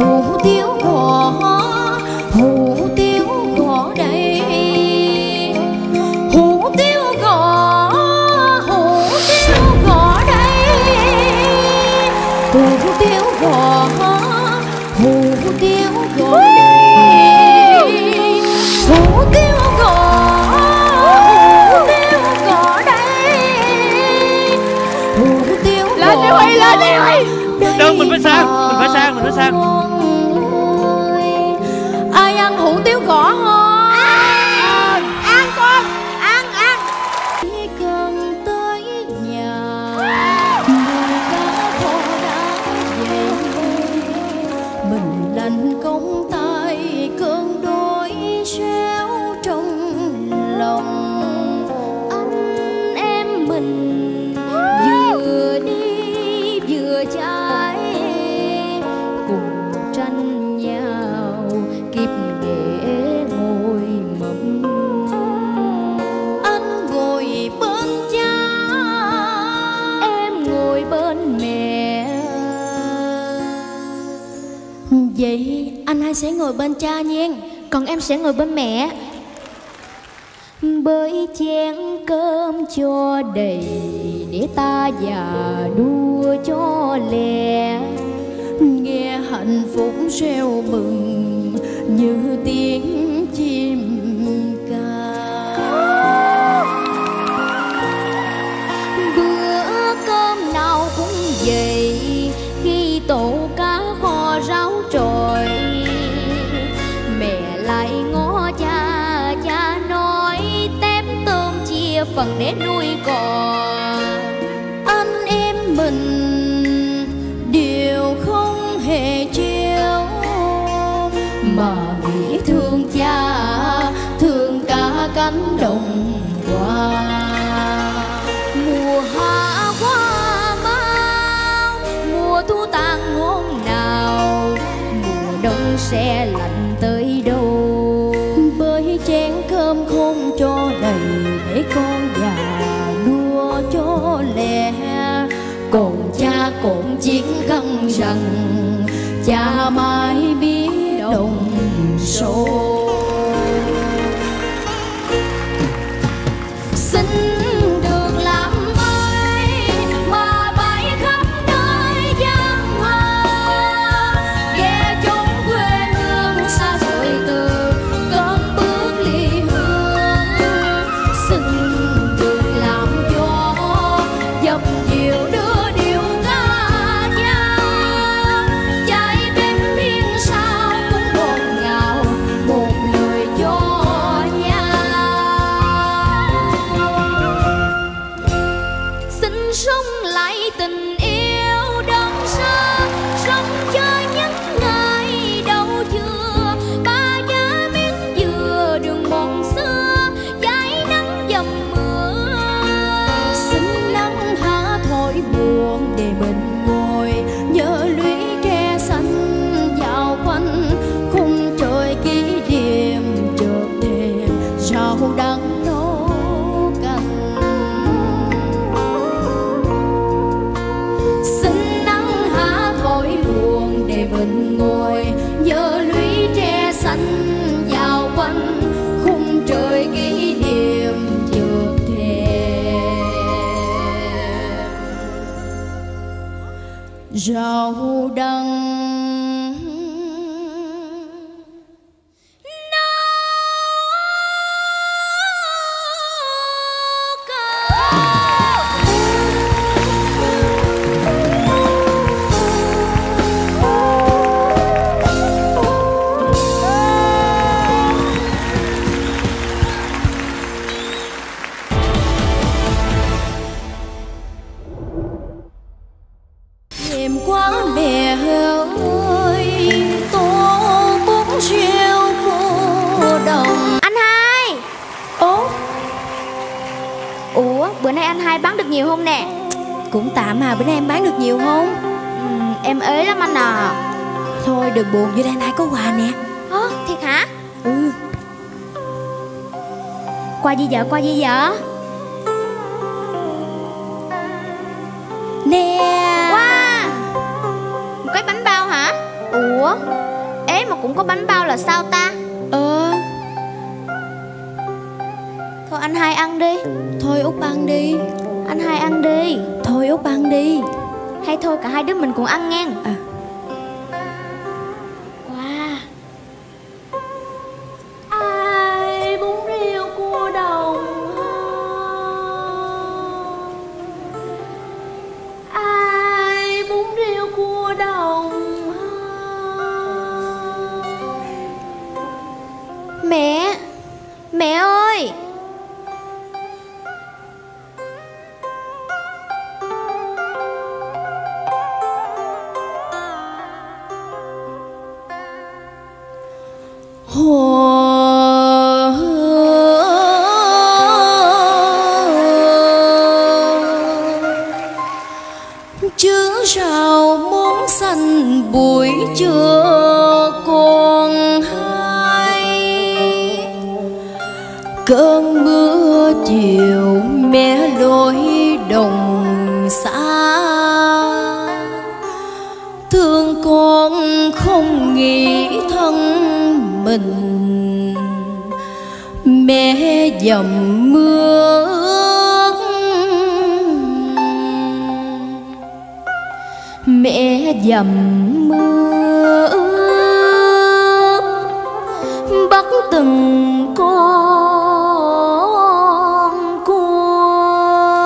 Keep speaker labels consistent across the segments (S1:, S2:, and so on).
S1: hủ tiếu gõ, hủ tiếu gõ đây, hủ tiếu gõ, hủ tiếu gõ đây, hủ tiếu gõ, hủ tiếu gõ đây, hủ tiếu gõ, hủ tiếu gõ đây, hủ tiếu gõ. Lên đi Huy, lên đi Huy.
S2: Đừng, mình phải sang, mình phải sang, mình phải sang.
S1: Ai ăn hủ tiếu gõ không?
S3: Ăn con, ăn.
S1: Chỉ cần tới nhà, mùi cá kho đã về, mình đành công tay cơn đói xéo trong lòng. Anh em mình vừa đi vừa trái, cùng tranh nhau kịp để ngồi mộng. Anh ngồi bên cha, em ngồi bên mẹ. Vậy anh hai sẽ ngồi bên cha nha,
S3: Còn em sẽ ngồi bên mẹ.
S1: bới chén cơm cho đầy để ta già đua cho lẹ. Nghe hạnh phúc reo mừng như tiếng chim ca. Bữa cơm nào cũng vậy, khi tổ cá kho ráo trồi, mẹ lại ngó cha, cha nói tép tôm chia phần để nuôi cò. Anh em mình đều không hề trêu, mà nghĩ thương cha, thương cả cánh đồng hoa. Mùa hạ hoa mau, mùa thu tàn hôm nào, mùa đông sẽ lạnh tới đâu. Bới chén cơm không cho đầy để con già đua cho lẹ. Còn cha còn chiến khăn rằng cha mãi biết đồng sâu. Xin được làm ơi mà bay khắp nơi giang hoa, ghé chốn quê hương xa xôi từ cơn bước ly hương. Xin được làm gió dập dìu đưa điệu ca dao, trái bên biên sao cũng ngọt ngào một lời cho nhau. Xin sống lại tình yêu đơn sơ, sống cho những ngày đầu chưa. Ba giá miếng dừa đường mòn xưa, dãi nắng dầm mưa. Xin nắng há thổi buồn để mình ngồi nhớ lũy tre xanh dạo quanh khung trời kỷ niệm. Chợt thềm rau đắng nấu canh. Xin nắng há thổi buồn để mình ngồi nhớ lũy tre xanh dạo quanh khung trời kỷ niệm. Chợt thềm rau đắng đêm quá mẹ ơi, tô bún riêu cô đồng.
S3: Anh hai. Ủa bữa nay anh hai bán được nhiều không nè?
S1: Cũng tạm mà, bữa nay em bán được nhiều không?
S3: Em ế lắm anh à.
S1: Thôi đừng buồn, vô đây anh hai có quà nè.
S3: Thiệt hả?
S1: Ừ.
S3: Quà gì vợ, quà gì vợ?
S1: Nè.
S3: Wow, một cái bánh bao hả?
S1: Ủa
S3: Ủa, ế mà cũng có bánh bao là sao ta? Thôi anh hai ăn đi.
S1: Thôi Út ăn đi.
S3: Anh hai ăn đi.
S1: Thôi Út ăn đi.
S3: Hay thôi cả hai đứa mình cùng ăn ngang. Wow.
S1: Ai bún riêu cua đồng, ai bún riêu cua đồng.
S3: Mẹ, mẹ ơi.
S1: Chứ sao muốn xanh buổi trưa còn hay, cơn mưa chiều mẹ lối đồng xa. Thương con không nghĩ thân mình, mẹ dầm mưa ướt, mẹ dầm mưa ướt, bắt từng con cua.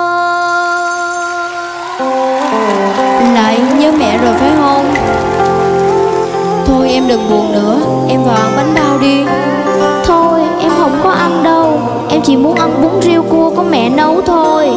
S1: Lại nhớ mẹ rồi phải không? Thôi em đừng buồn nữa, em vào ăn bánh bao đi.
S3: Thôi em không có ăn đâu. Em chỉ muốn ăn bún riêu cua của mẹ nấu thôi.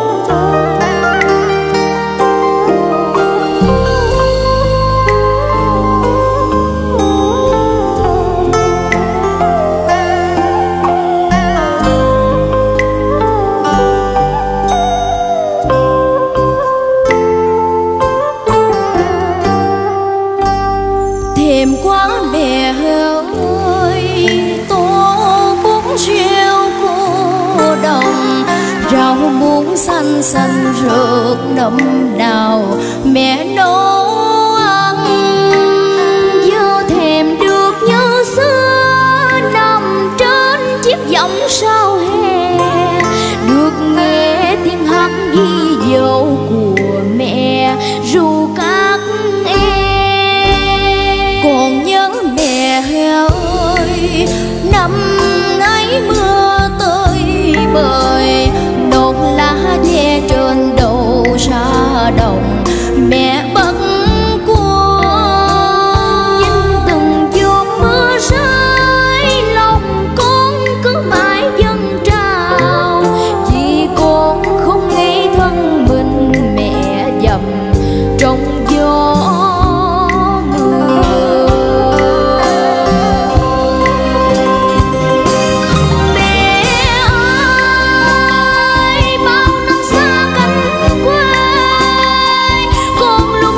S1: Thèm quá mẹ ơi, tô bún riêu cua đồng, rau muống xanh xanh rượt nấm nào mẹ nấu ăn.
S3: Giờ thèm được như xưa nằm trên chiếc võng sau hè, được nghe tiếng hát ghi dấu của mẹ ru các em.
S1: Còn nhớ mẹ ơi, năm ấy mưa tới bời, đốt lá ve trên đầu ra đồng mẹ bắt cua.
S3: Nhìn từng giọt mưa rơi, lòng con cứ mãi dâng trào.
S1: Vì con không nghĩ thân mình mẹ dầm trong gió mưa.
S3: Mẹ ơi, bao năm xa cánh quê, con luôn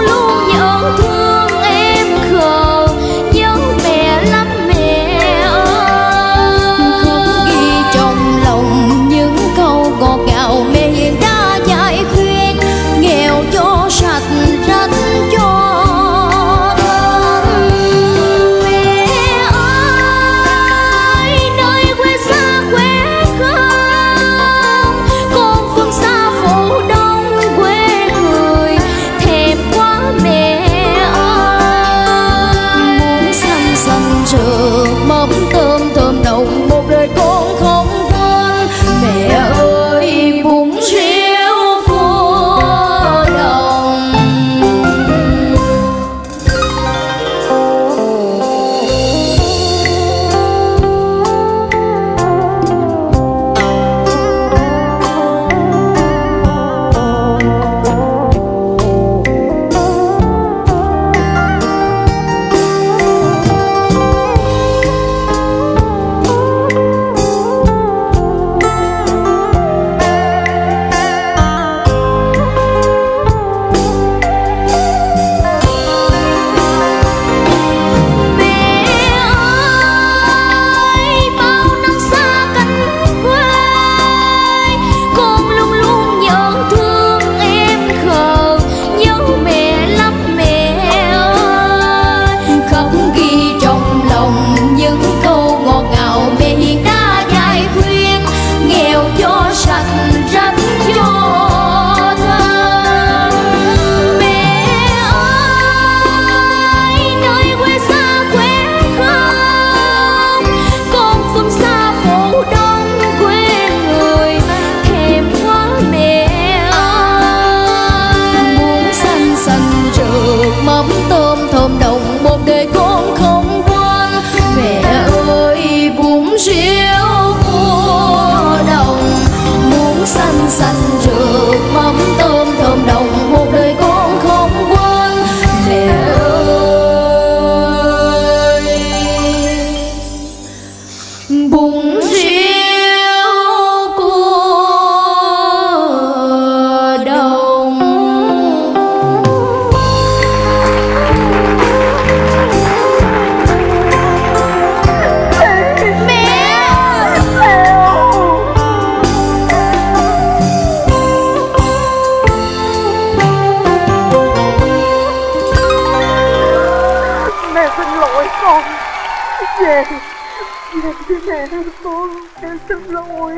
S4: Về với mẹ con, em xin lỗi.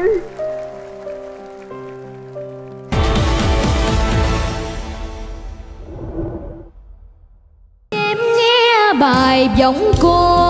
S3: Em nghe bài giọng cô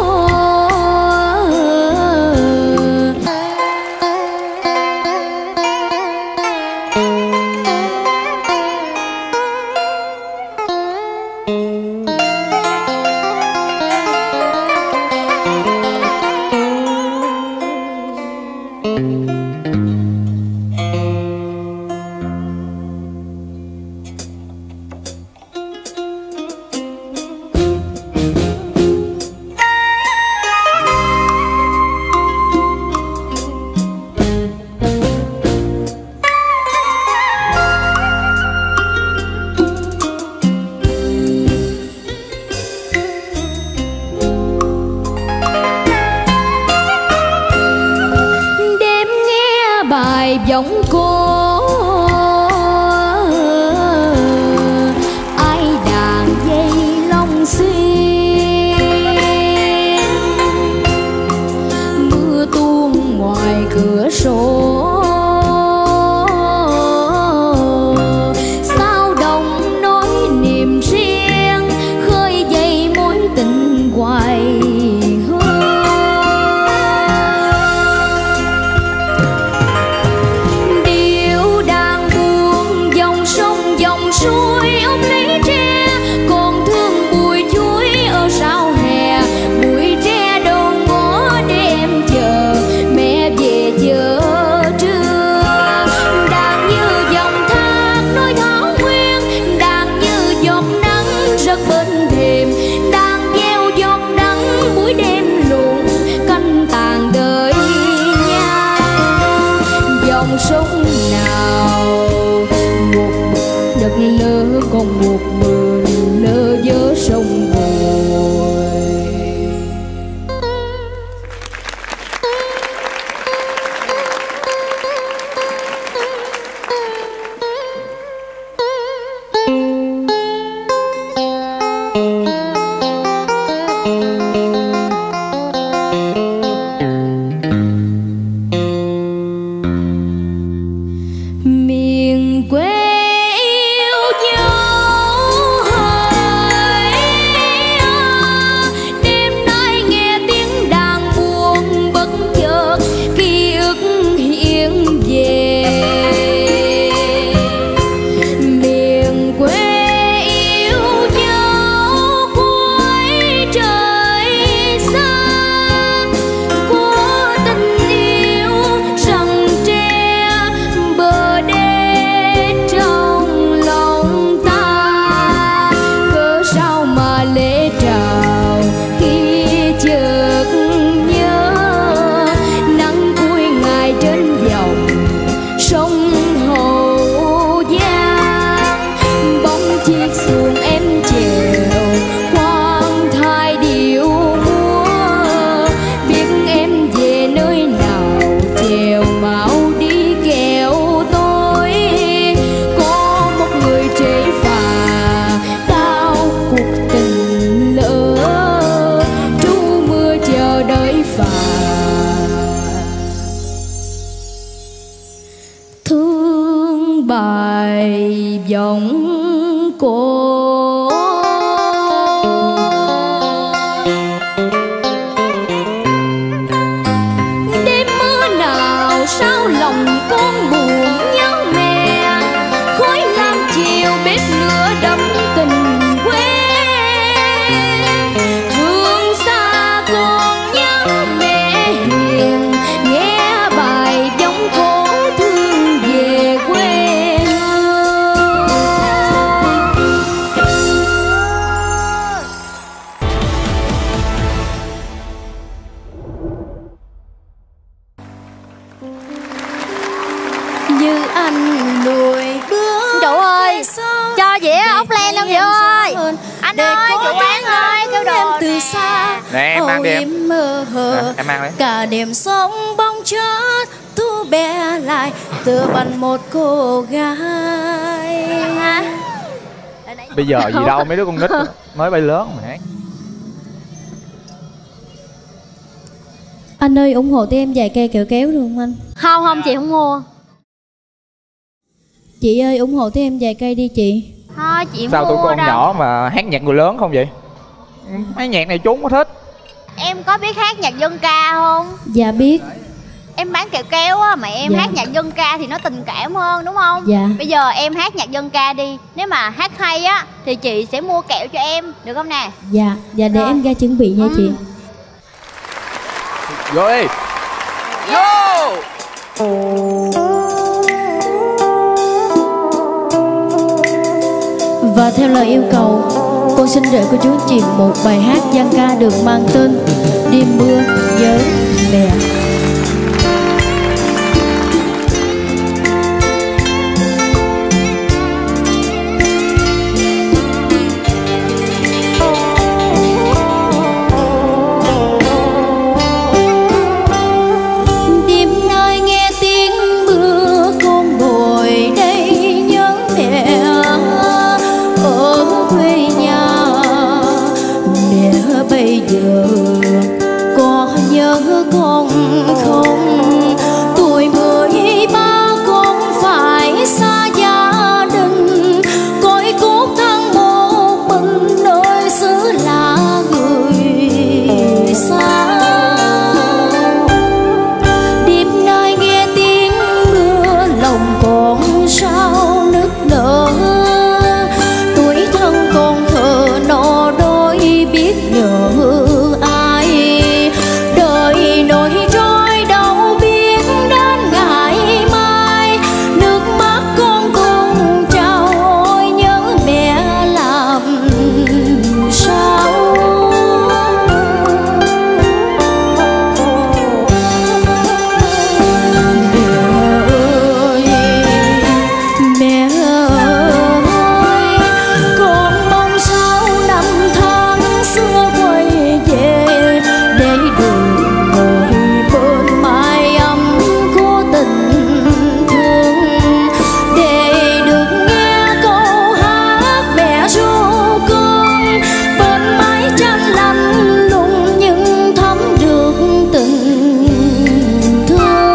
S3: giọng cô ai đàn dây long xuyên, mưa tuôn ngoài cửa sổ sao đồng nói niềm riêng khơi dậy mối tình hoài. Sống nào một đất lỡ còn một mình lỡ giữa sông vội. Miền quê yêu dấu hỡi, đêm nay nghe tiếng đàn buồn bất chợt ký ức hiện về. Miền quê yêu dấu cuối trời xa của tình yêu rằng tre bờ đê trong lòng ta. Cớ sao mà lễ trào khi chợt nhớ nắng cuối ngày trên dòng sông Hậu Giang. Bóng chiếc xuồng em chèo khoan thai điệu múa, biết em về nơi nào chèo mau đi kẻo tôi có một người trễ phà cao cuộc tình lỡ trú mưa chờ đợi phà. Thương bài giọng cô đêm mưa nào sao lòng con buồn nhớ mẹ, khói lam chiều bếp lửa đậm tình quê. Phương xa con nhớ mẹ hiền, nghe bài giọng cô thương về quê hương. Như anh lùi bước
S5: Chủ ơi, cho dĩa ốc len đâu Diệu ơi. Anh ơi, chủ quán ơi, kêu đồ
S4: từ xa.
S6: Nè, em mang đi em.
S4: Mơ hồ
S6: Em mang đi.
S4: cả đêm sóng bóng chớt thu bé lại tựa bằng một cô gái.
S6: Bây giờ gì đâu mấy đứa con nít mới bay lớn mà hát.
S4: Anh ơi ủng hộ tụi em vài cây kẹo kéo được không anh?
S5: Không không, chị không mua.
S4: Chị ơi ủng hộ tụi em vài cây đi chị.
S5: Thôi chị
S6: Sao tụi
S5: mua
S6: con
S5: đâu.
S6: nhỏ mà hát nhạc người lớn không vậy? Mấy nhạc này chú không có thích.
S5: Em có biết hát nhạc dân ca không?
S4: Dạ biết.
S5: Em bán kẹo kéo á, mà em
S4: Dạ.
S5: hát nhạc dân ca thì nó tình cảm hơn đúng không?
S4: Dạ.
S5: Bây giờ em hát nhạc dân ca đi. Nếu mà hát hay á thì chị sẽ mua kẹo cho em, được không nè?
S4: Dạ, dạ để
S5: Rồi.
S4: em ra chuẩn bị nha chị.
S6: Vô đi. Vô.
S4: Và theo lời yêu cầu, con xin gửi cô chú anh chị một bài hát dân ca được mang tên Đêm mưa nhớ mẹ.
S3: Đêm nay nghe tiếng mưa con ngồi đây nhớ mẹ ở quê nhà. Mẹ bây giờ có nhớ con không? Tuổi 13 con phải xa gia đình, cõi cốt thân một mình nơi xứ lạ người xa. Đêm nay nghe tiếng mưa lòng con sao nức nở, tuổi thân con thờ no đôi biết nhớ ai. Đời nỗi trôi đâu biết đến ngày mai, nước mắt con cùng trao ôi nhớ mẹ làm sao. Mẹ ơi, con mong sao năm tháng xưa quay về, để được ngồi bên mái ấm của tình thương, để được nghe câu hát mẹ ru con bên mái tranh lạnh lùng nhưng thấm được tình thương.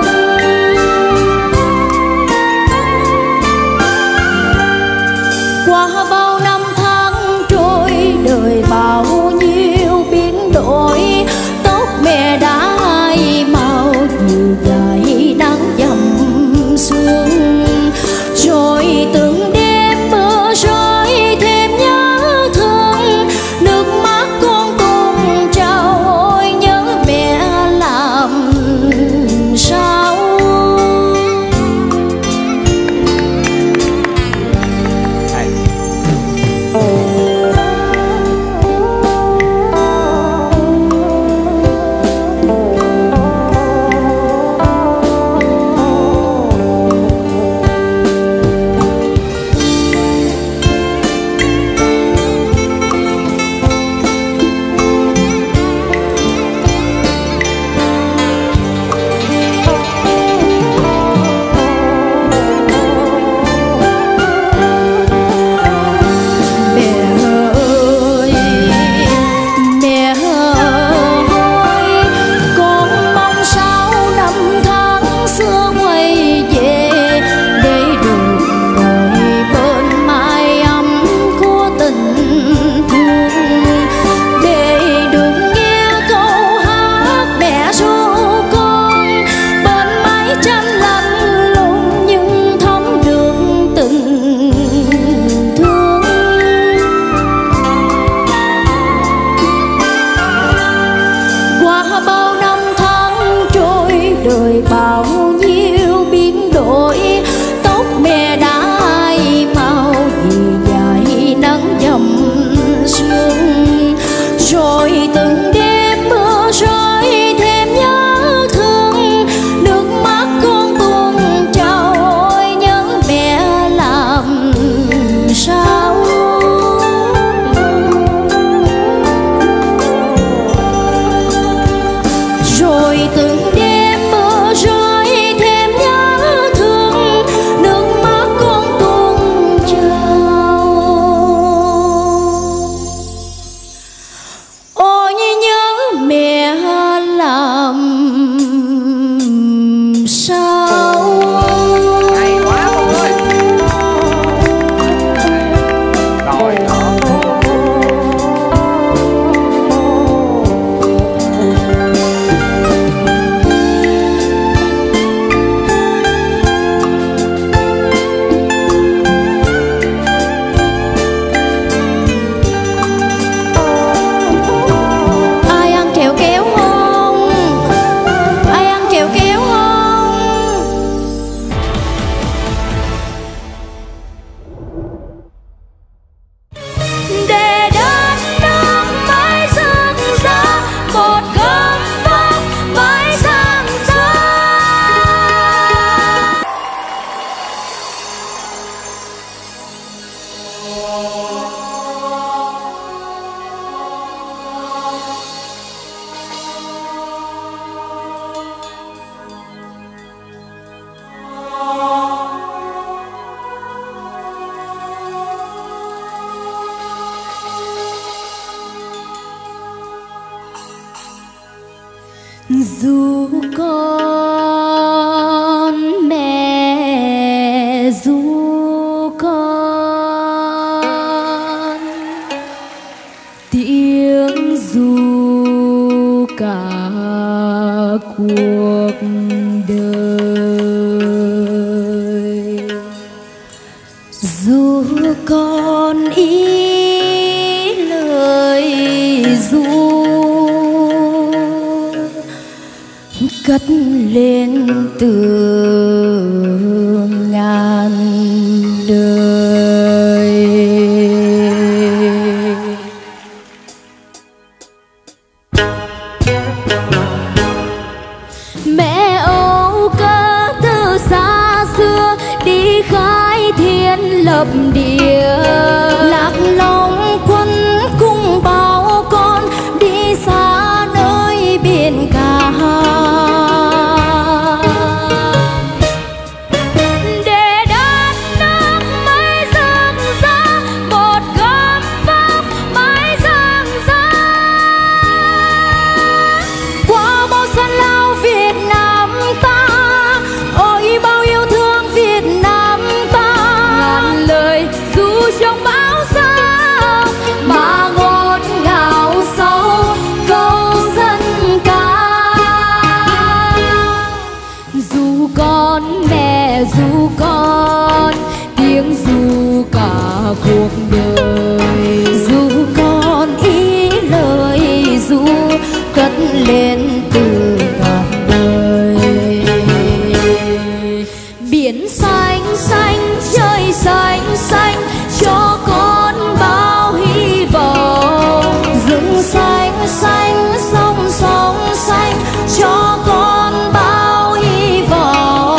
S3: Qua bao năm tháng trôi đời bao nhiêu biến đổi, tóc mẹ đã hai màu dịu dài nắng dầm sương. Rồi từng đêm mưa rơi thêm nhớ thương, nước mắt con cùng trao ôi nhớ mẹ làm sao. Mẹ ơi, con mong sao năm tháng xưa quay về, để được ngồi bên mái ấm của tình thương, để được nghe câu hát mẹ ru con bên mái tranh lạnh lùng nhưng thấm được tình thương. Qua bao năm tháng trôi đời bao nhiêu biến đổi, tóc mẹ đã hai màu vì dài nắng dầm Ru con mẹ ru con, tiếng ru cả cuộc đời. Ru con ý lời ru cất lên từ ngàn đời. Mẹ âu cơ từ xa xưa đi khai thiên lập địa, lạc long quân cùng bao con đi xa nơi biển cả. Ru con tiếng ru cả cuộc đời. Ru con ý lời ru cất lên từ ngàn đời. Biển xanh xanh trời xanh xanh cho con bao hy vọng. Rừng xanh xanh sông sông xanh cho con bao hy vọng.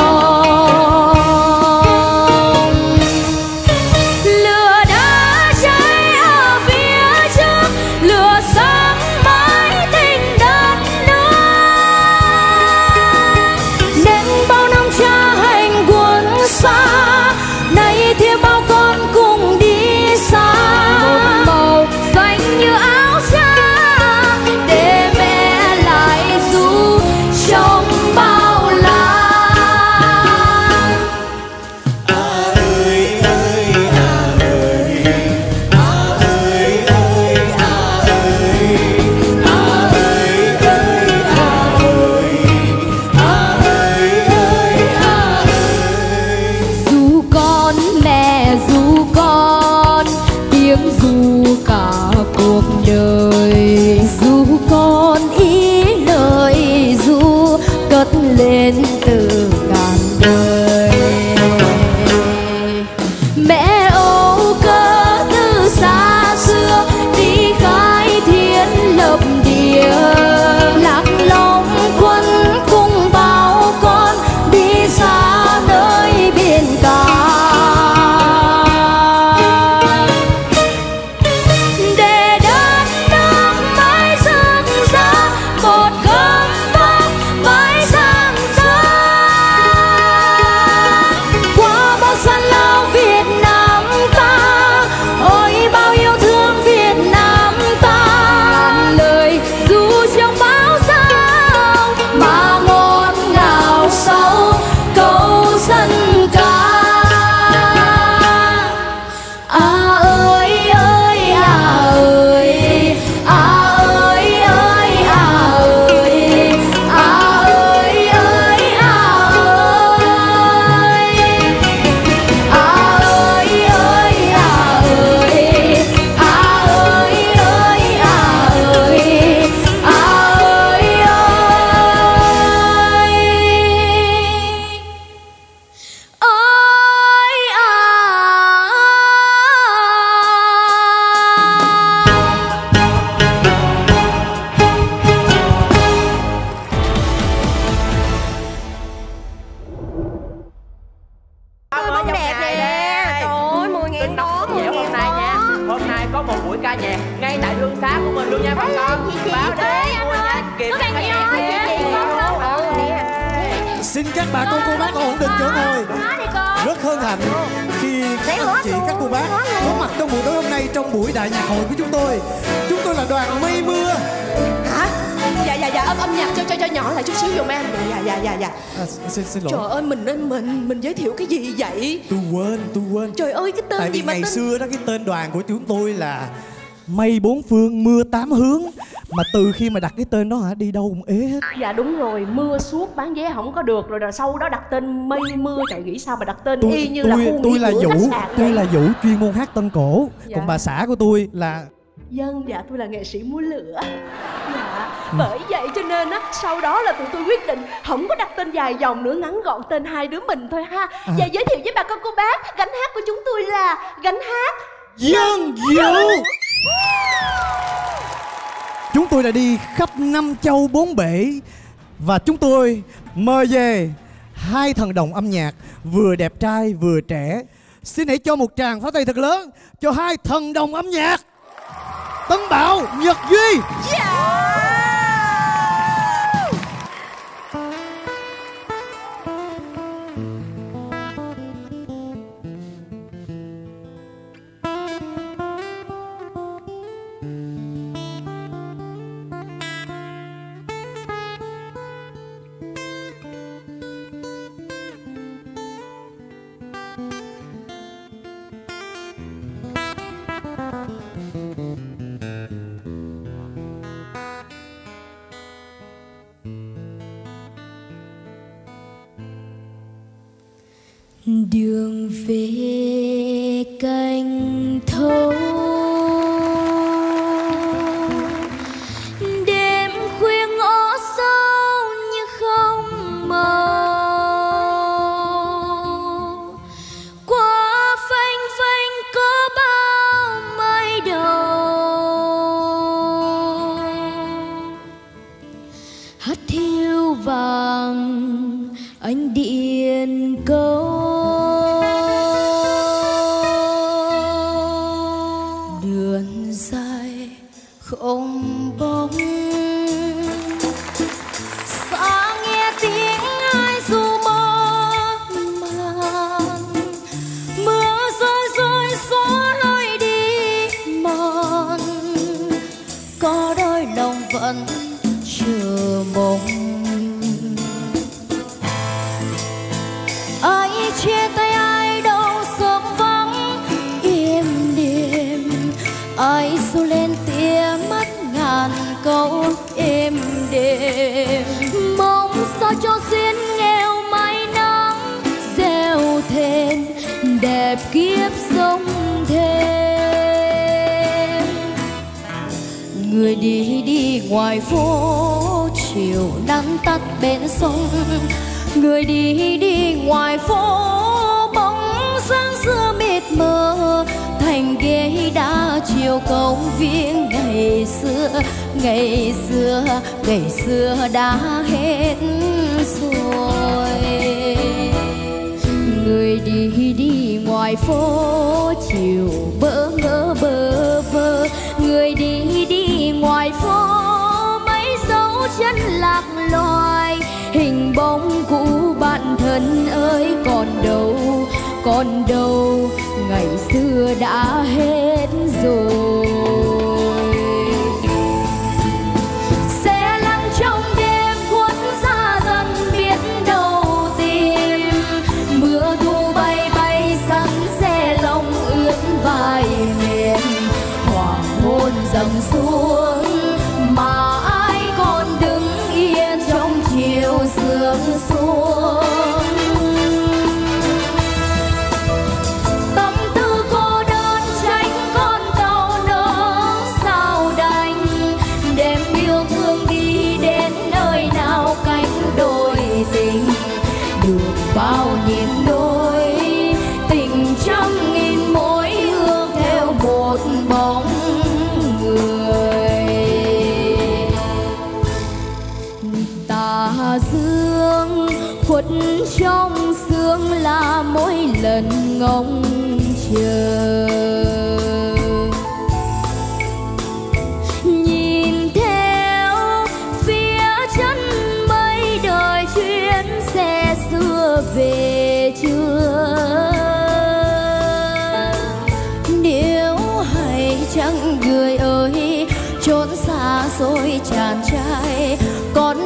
S3: Lên từ ngàn đời. Mẹ âu cơ từ xa xưa đi khai thiên lập địa, lạc long quân cùng bao con đi xa nơi biển cả. Để đất nước mãi rực rỡ một gấm vóc mãi
S7: có một buổi ca nhạc ngay tại thương xá của mình luôn nha bà con. Báo đây anh ơi, kịp ca nhạc nè.
S8: Xin các bà con cô bác ổn định chỗ ngồi. Rất hân hạnh khi các anh chị các cô bác có mặt trong buổi tối hôm nay trong buổi đại nhạc hội của chúng tôi. Chúng tôi là đoàn Mây Mưa.
S7: Hả? Dạ âm nhạc cho nhỏ lại chút xíu giùm em. Dạ.
S8: Xin lỗi.
S7: Trời ơi, mình giới thiệu cái gì vậy?
S8: Tôi quên.
S7: Trời ơi, cái tên
S8: Tại vì
S7: gì mà
S8: ngày
S7: tên...
S8: xưa đó, cái tên đoàn của chúng tôi là Mây Bốn Phương Mưa Tám Hướng. Mà từ khi mà đặt cái tên đó hả, đi đâu cũng ế hết.
S7: Dạ đúng rồi, mưa suốt bán vé không có được rồi, sau đó đặt tên Mây Mưa. Trời nghĩ sao mà đặt tên y như là khu
S8: tôi là
S7: nghỉ
S8: Vũ,
S7: dưỡng khách sạn
S8: tôi
S7: vậy?
S8: là Vũ chuyên môn hát tân cổ.
S7: Dạ.
S8: Còn bà xã của tôi là
S7: Dân, dạ tôi là nghệ sĩ múa lửa. Dạ, bởi vậy cho nên á, sau đó là tụi tôi quyết định không có đặt tên dài dòng nữa, ngắn gọn tên hai đứa mình thôi ha. Và giới thiệu với bà con cô bác, gánh hát của chúng tôi là gánh hát
S8: Dân Vũ. Chúng tôi đã đi khắp năm châu bốn bể và chúng tôi mời về hai thần đồng âm nhạc vừa đẹp trai vừa trẻ. Xin hãy cho một tràng pháo tay thật lớn cho hai thần đồng âm nhạc Tấn Bảo, Nhật Duy.
S3: Đường về cành thâu, đêm khuya ngõ sâu như không màu, qua phanh phanh có bao mây đầu, hát thiêu vàng anh điện câu. Đường dài không bóng, xa nghe tiếng ai ru mơ màng, mưa rơi rơi xóa lối đi mòn, có đôi lòng vẫn chờ mong. Ai chia tay ai đâu sớm vắng im đềm, ai ru lên tia mắt ngàn câu êm đềm. Mong sao cho duyên nghèo mây nắng gieo thêm đẹp kiếp sống thêm. Người đi đi ngoài phố chiều nắng tắt bên sông, người đi đi ngoài phố bóng sáng xưa mịt mờ, thành ghế đá chiều công viên ngày xưa, ngày xưa, ngày xưa đã hết rồi. Người đi đi ngoài phố chiều bỡ ngỡ bơ vơ, người đi đi ngoài phố mấy dấu chân lạc loài, hình bóng cũ bạn thân ơi còn đâu ngày xưa đã hết rồi. Xe lăn trong đêm khuất xa dần biết đâu tìm, mưa thu bay bay sắn xe lông ướt vai miền, hoàng hôn dần xuống mà ai còn đứng yên trong chiều sương xuống. Tâm tư cô đơn tránh con tàu nỡ sao đành, đêm yêu thương đi đến nơi nào cánh đôi tình, được bao nhiêu đôi tình trăm nghìn mối hương theo một bóng người. Tà dương khuất trong sương là mỗi lần ngóng chờ, nhìn theo phía chân mây đời chuyến xe xưa về chưa. Nếu hay chăng người ơi chốn xa xôi tràn trai, còn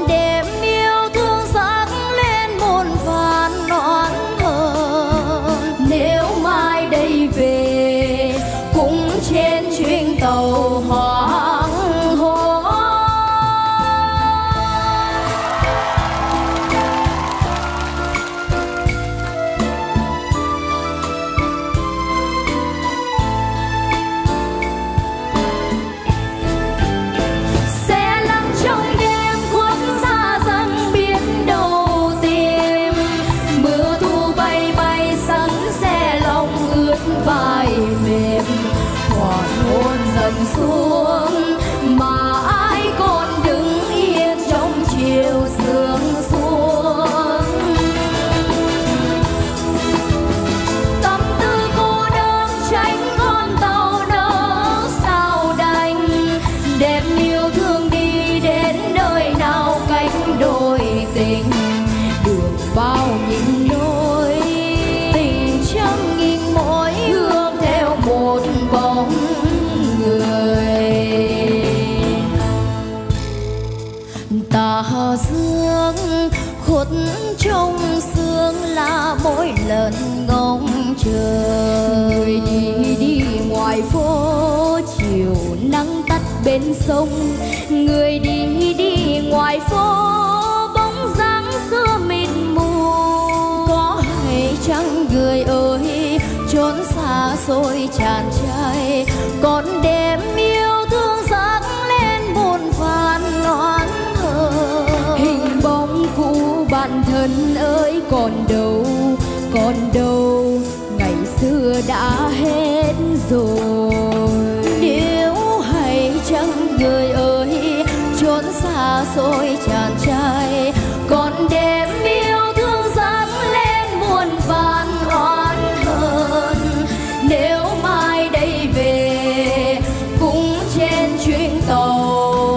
S3: bên sông. Người đi đi ngoài phố bóng dáng xưa mịt mù. Có hay chăng người ơi chốn xa xôi tràn trai, còn đêm yêu thương dâng lên muôn vàn oán thờ. Hình bóng cũ bạn thân ơi còn đâu, còn đâu, ngày xưa đã hết rồi. Nếu hay chăng người ơi chốn xa xôi tràn trai, còn đêm yêu thương dâng lên muôn vàn oán hờn. Nếu mai đây về cũng trên chuyến tàu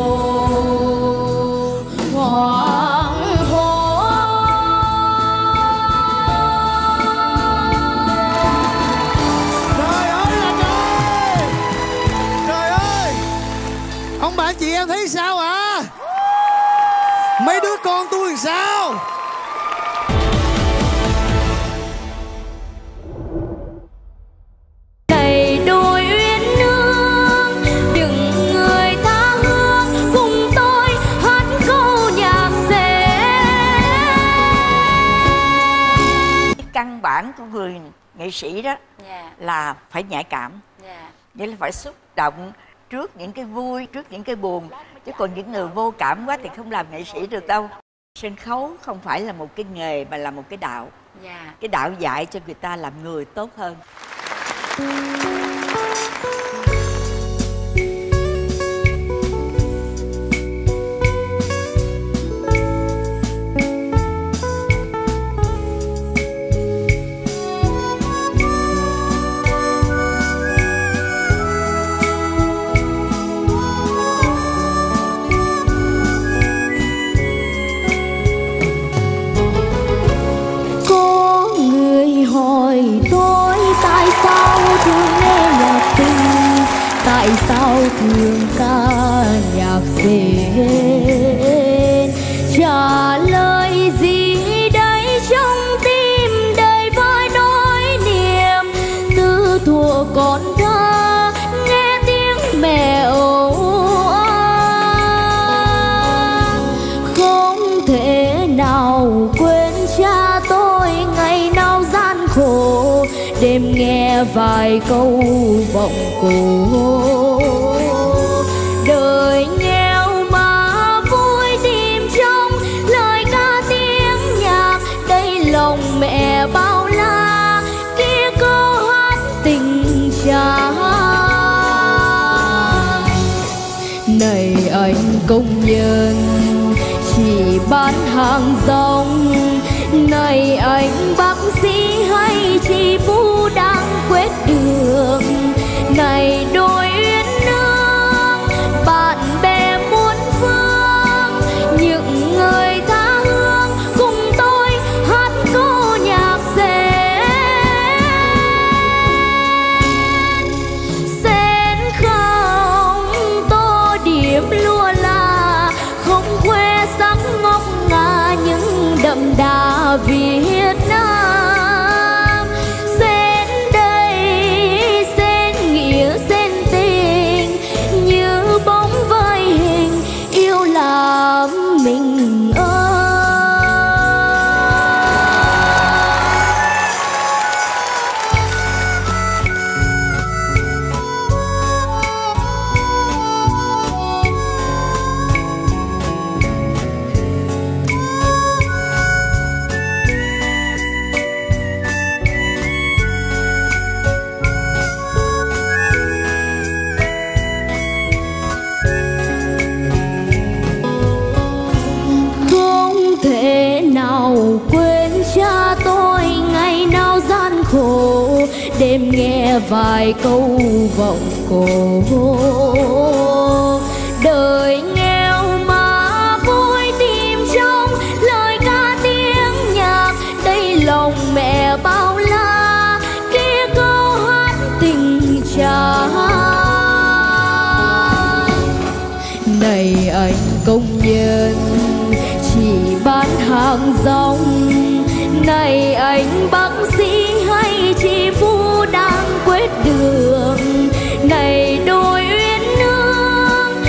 S3: hoàng hôn.
S8: Trời ơi là trời! Trời ơi! Ông bà chị em thấy sao ạ? Mấy đứa con tôi làm sao?
S3: Này đôi uyên ương, đừng người tha hương, cùng tôi hát câu nhạc rể.
S9: Căn bản của người nghệ sĩ đó là phải nhạy cảm, nghĩa là phải xúc động trước những cái vui, trước những cái buồn. Chứ còn những người vô cảm quá thì không làm nghệ sĩ được đâu. Sân khấu không phải là một cái nghề mà là một cái đạo. Cái đạo dạy cho người ta làm người tốt hơn.
S3: Có người hỏi tôi tại sao thường nghe nhạc tình, tại sao thường ca nhạc rền. Trả lời gì đây trong tim đầy vơi nỗi niềm. Từ thuở còn thơ nghe tiếng mẹ âu oán, không thể nào quên cha tôi ngày nào gian khổ, đêm nghe vài câu vọng cổ. Đời nghèo mà vui tìm trong lời ca tiếng nhạc, đây lòng mẹ bao la, kia câu hát tình cha. Này anh công nhân chỉ bán hàng rong, này anh bác sĩ hay chị phu đang quét đường, này đôi uyên ương bạn bè muôn phương, những người tha hương cùng tôi hát câu nhạc rền. Sến không tô điểm lua là, không khoe sắc ngọc ngà những đậm đà Việt Nam. Sến đây sến nghĩa sến tình, như bóng vơi hình yêu làm mình ơi. Không thể nào quên cha tôi ngày nào gian khổ, đêm nghe vài câu vọng cổ. Đời nghèo mà vui tìm trong lời ca tiếng nhạc, đây lòng mẹ bao la, kia câu hát tình cha. Này anh công nhân chỉ bán hàng rong, này anh bác sĩ hay chị phu đang quét đường, này đôi uyên ương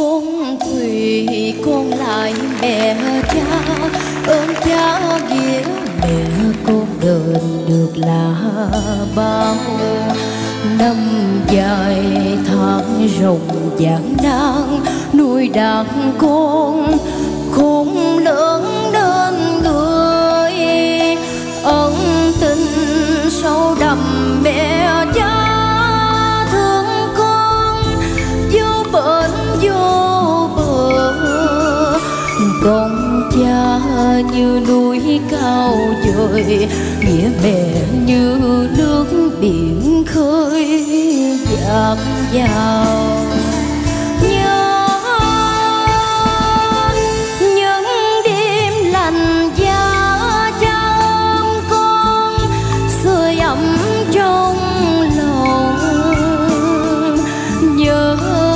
S3: con quỳ con lại mẹ cha, ơn cha nghĩa mẹ con đền được là bao. Năm dài tháng rộng gian nan nuôi đàn con khôn lớn nên người ân tình sâu đậm mẹ cha thương con vô bến vô bờ. Con cha như núi cao dời, nghĩa mẹ như nước biển khơi dạt dào. Nhớ những đêm lạnh giá cha ôm con, sưởi ấm trong lòng. Nhớ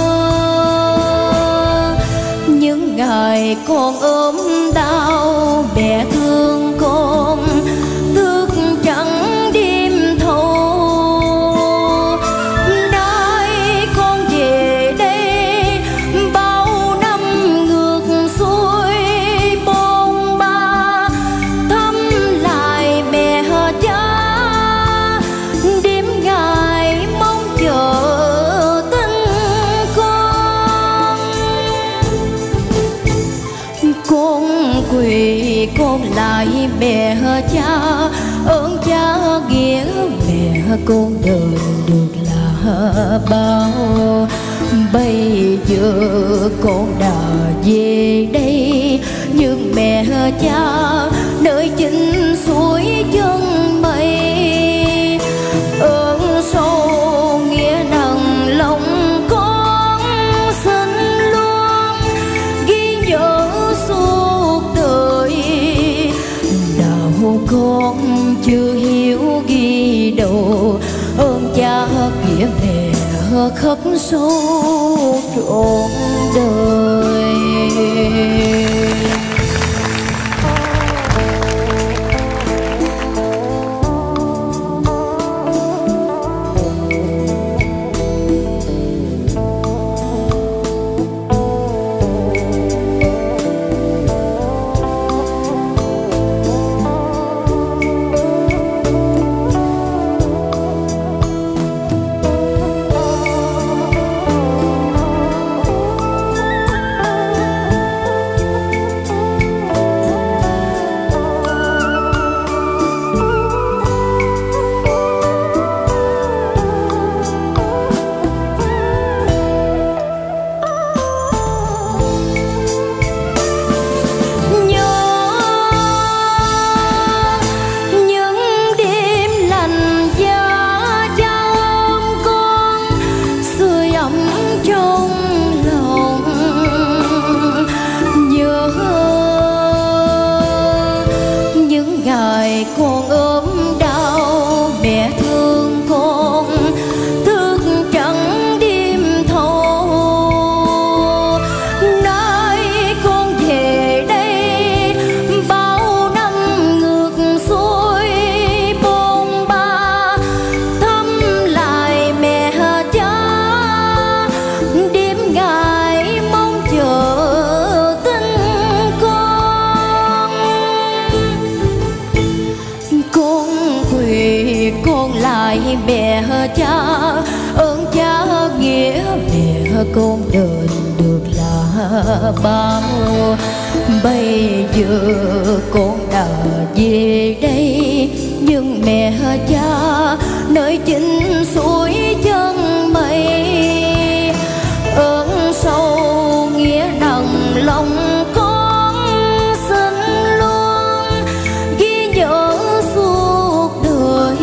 S3: những ngày con ốm đau mẹ thương con, thức trắng đêm thâu. Nay con về đây bao năm ngược xuôi bôn ba, thăm lại mẹ cha đêm ngày mong chờ tin con. Con quỳ con lại mẹ cha, ơn cha nghĩa mẹ con đền được là bao. Bây giờ con đã về đây nhưng mẹ cha nơi chính suối chân mây. Ơn sâu nghĩa nặng lòng con xin luôn ghi nhớ suốt đời. Đạo con chưa hiểu ghi đầu, ơn cha nghĩa mẹ khắc sâu trọn đời. Con ốm đau mẹ thương con, thức trắng đêm thâu. Nay con về đây bao năm ngược xuôi bôn ba, thăm lại mẹ cha đêm ngày mong chờ tin con. Con quỳ con lại mẹ cha, ơn cha nghĩa mẹ con đền được là bao. Bây giờ con đã về đây nhưng mẹ cha nơi chính suối chân mây. Ơn sâu nghĩa nặng lòng con xin luôn ghi nhớ suốt đời.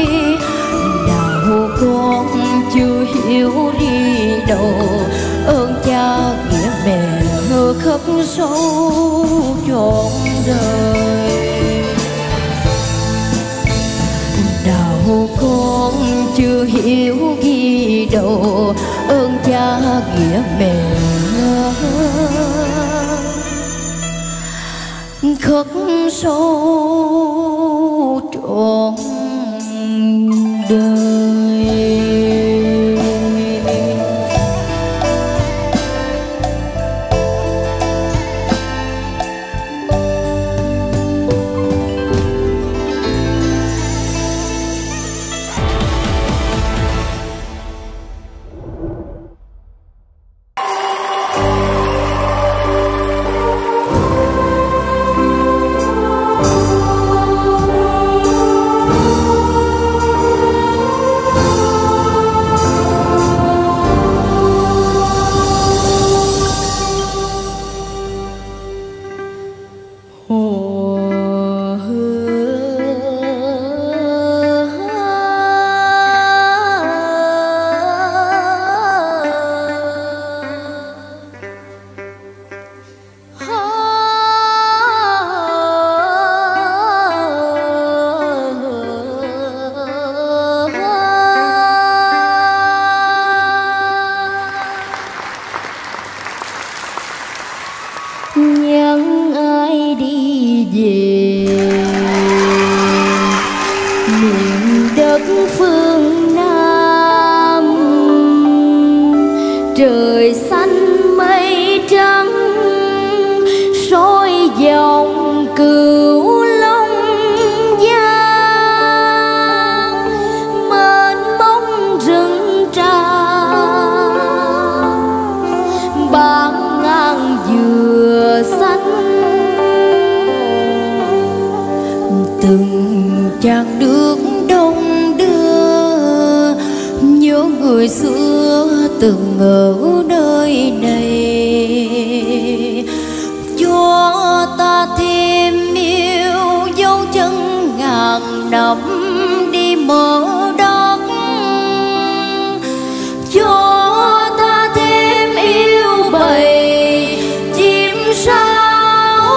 S3: Đạo con chưa hiểu đi đâu, ơn cha nghĩa mẹ khắc sâu trọn đời. Đạo con chưa hiểu ghi đâu, ơn cha nghĩa mẹ khắc sâu trọn đời. trời xanh mây trắng soi dòng Cửu Long giang, mênh mông rừng tràm bạt ngàn dừa xanh, từng chàng nước đông đưa nhớ người xưa từng ở nơi này, cho ta thêm yêu dấu chân ngàn năm đi mở đất, cho ta thêm yêu bầy chim sáo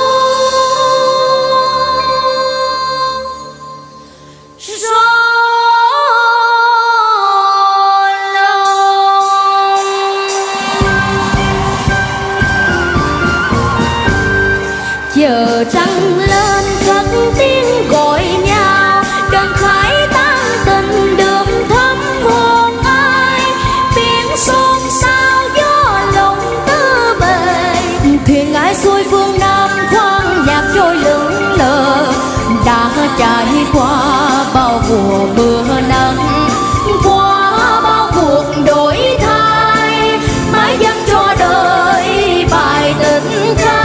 S3: giờ trăng lên cất tiếng gọi nhau, đơn khải tan tình đường thắm hồn ai, biển xôn xao gió lộng tư bề, thuyền ái xuôi phương Nam khoan nhạc trôi lững lờ, đã trải qua bao mùa mưa nắng, qua bao cuộc đổi thay, mãi dâng cho đời bài tình ca.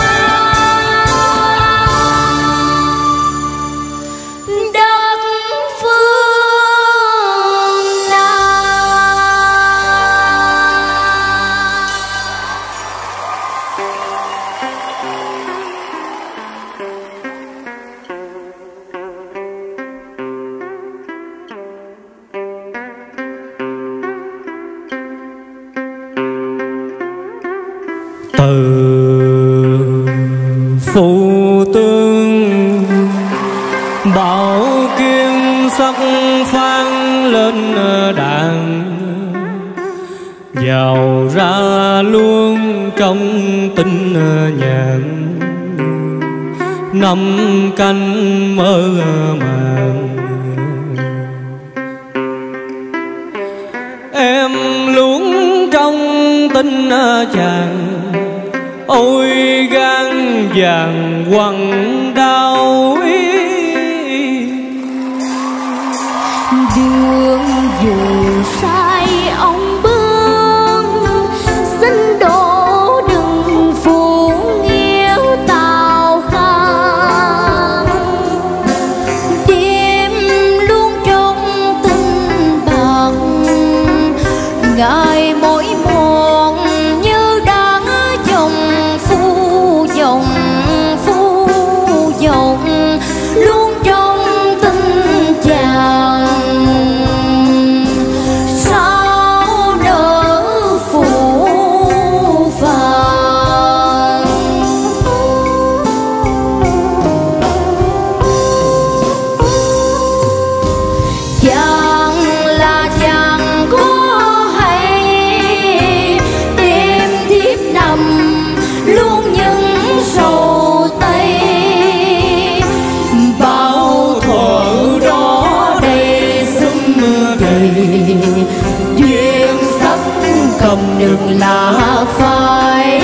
S10: Từ phụ tương bảo kiếm sắc phang lên đàn, vào ra luôn trong tinh nhàn, năm canh mơ màng em luôn trong tinh chàng, ôi gan vàng quằn đau
S3: đường dù sai ông bướm, xin đổ đừng phụ nghĩa tào khang, đêm luôn trong tình bằng ngài mỗi một như đã dòng phu dòng luôn trong tình chàng, sao nỡ phụ phàng. Chàng là chàng có hay đêm thiếp nằm luôn những sầu tây, bao thuở đó đầy sum đầy duyên sắc không đừng là phai.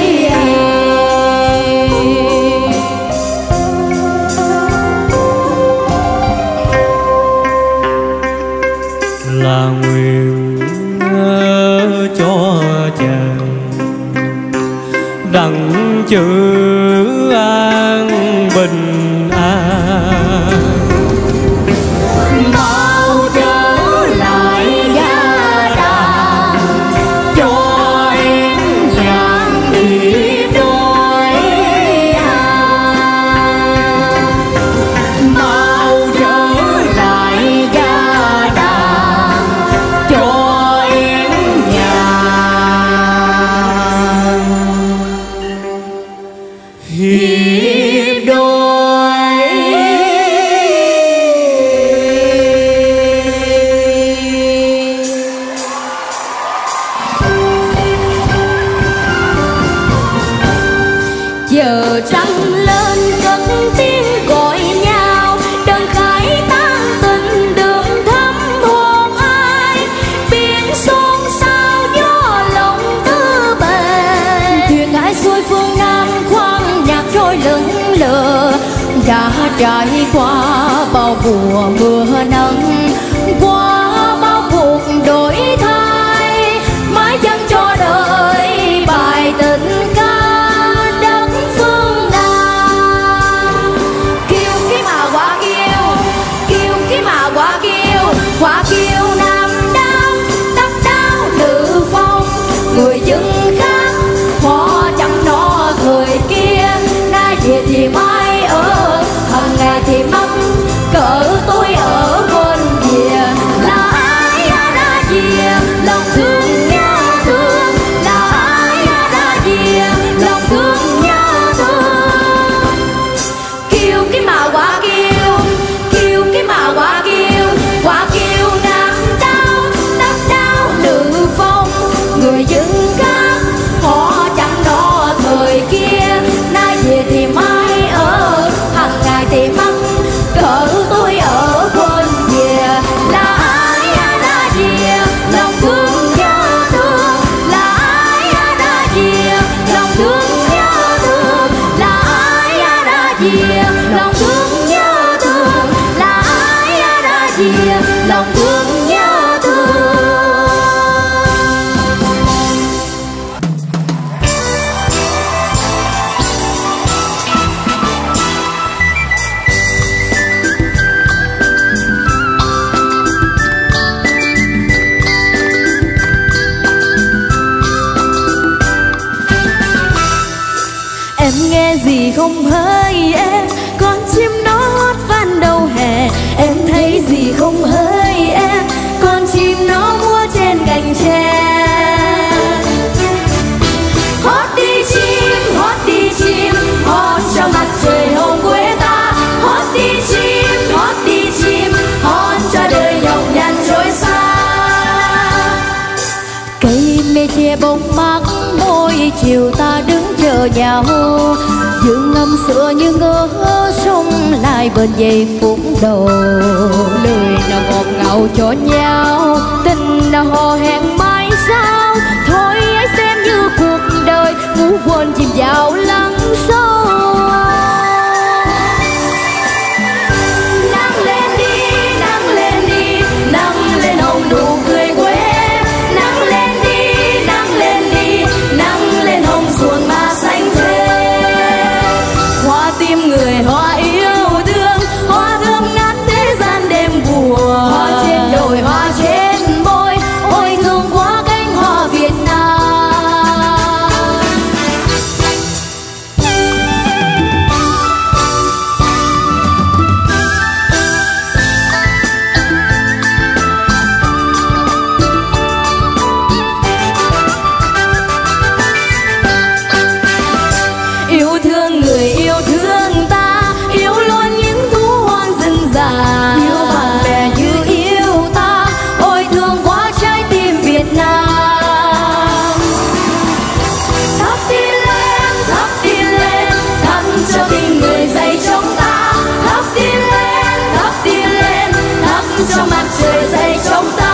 S10: là nguyện cho chàng đặng chữ an bình an,
S3: Mau trở lại gia đàn cho em nhàn đi đôi mau trở lại gia đàn cho em nhàn. trải qua bao mùa mưa nắng, qua bao cuộc đổi thay, mãi dâng cho đời bài tình ca đất phương Nam. Kiêu cái mà quả kiêu, kiêu cái mà quả kiêu, quả kiêu nam đao, đắp đao nữ phong, người dân khác họ chẳng nó thời kia, nay về thì mai ở, hằng ngày thì mong cỡ tôi ở bên kia. Là ai đã về lòng thương nhớ thương, là ai đã về lòng thương nhớ thương. Kiêu cái mà quả kiêu, kiêu cái mà quả kiêu, quả kiêu nam đao, đắp đao nữ phong, người dân khác họ chẳng đó thời kia, nay về thì mai ở, hằng ngày thì mong cỡ tôi ở bên kia. Là ai đã về lòng thương nhớ thương, là ai đã về lòng thương nhớ thương, là ai đã về lòng thương nhớ thương, là ai đã về lòng thương nhớ thương. Em nghe gì không hỡi em, con chim nó hót van đầu hè. Em thấy gì không hỡi em, con chim nó múa trên cành tre. Hót đi chim, hót đi chim, hót cho mặt trời hồng quê ta. Hót đi chim, hót đi chim, hót cho đời nhọc nhằn trôi xa. Cây mê che bóng mát môi chiều ta đứng chờ nhau, dương ngâm sữa như ngỡ sông lại bên giây phút đầu. Lời nào ngọt ngào cho nhau, tình nào hò hẹn mãi sao. Thôi hãy xem như cuộc đời ngủ quên chìm vào lắng sâu. Nắng lên đi, nắng lên đi, nắng lên hồng nụ cười quê. Nắng lên đi, nắng lên đi, nắng lên hồng xuồng mà xanh thê. Hoa tim người hoa yêu thương, hoa thơm ngát thế gian đêm buồn. Hoa trên đồi, hoa trên môi, ôi thương quá cánh hoa Việt Nam. Yêu thương người yêu thương ta, yêu luôn những thú hoang rừng già. Yêu bạn bè như yêu ta, ôi thương quá trái tim Việt Nam. Thắp đi lên, thắp đi lên, thắp cho tình người dậy trong ta. Thắp đi lên, thắp đi lên, thắp cho mặt trời dậy trong ta.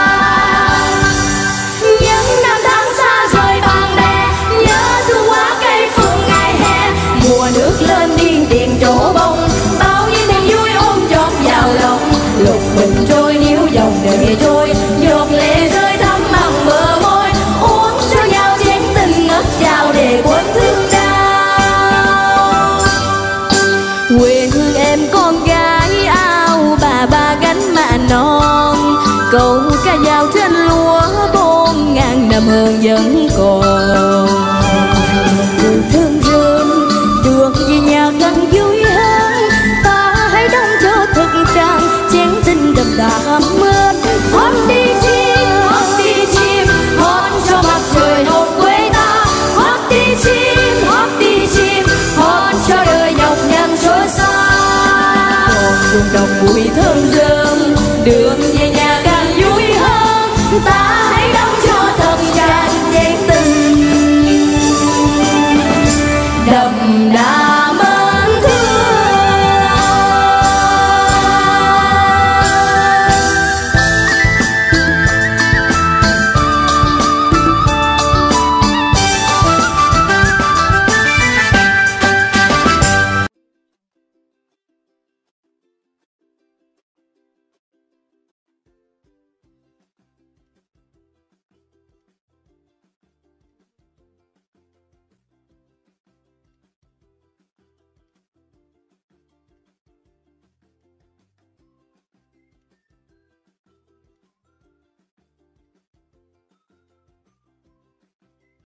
S3: Những năm tháng xa rồi bằng đè, nhớ thương quá cây phượng ngày hè. Mùa nước lên điên điền trổ bông, bao nhiêu niềm vui ôm chọn vào lòng. Lục bình trôi níu dòng đời trôi, giọt lệ rơi thấm bằng bờ môi. Uống cho nhau chén tình ngất chào để quên thương đau. Quê hương em con gái ao bà gánh mạ non. Câu ca dao trên lúa 4.000 năm hơn vẫn còn. Người thương rơm được về nhà gần vui hơn, ta hãy đong cho thực trang chén tình đậm đà mến. Hót đi chim, hót đi chim, hót cho mặt trời hồng quê ta. Hót đi chim, hót đi chim, hót cho đời nhọc nhằn trôi xa. Còn vùng đồng bụi thơm rơi